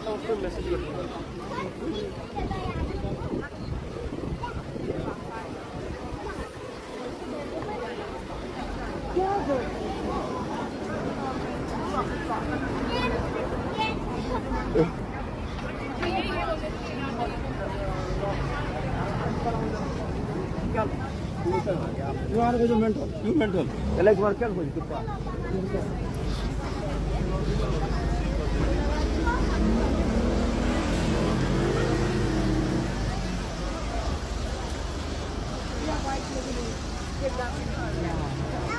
उसको मैसेज कर दूंगा। You are going to mental. You mental. Like work can go. Yeah,